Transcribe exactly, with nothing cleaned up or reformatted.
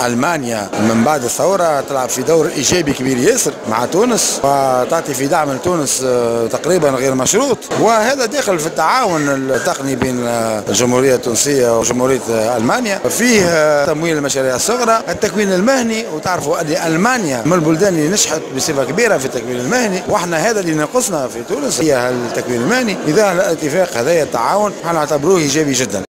ألمانيا من بعد الثورة تلعب في دور إيجابي كبير ياسر مع تونس، وتعطي في دعم لتونس تقريبا غير مشروط، وهذا داخل في التعاون التقني بين الجمهورية التونسية وجمهورية ألمانيا. فيه تمويل المشاريع الصغرى، التكوين المهني، وتعرفوا أن ألمانيا من البلدان اللي نجحت بصفة كبيرة في التكوين المهني، واحنا هذا اللي ناقصنا في تونس هي التكوين المهني. إذا الاتفاق هذا التعاون نعتبروه إيجابي جدا.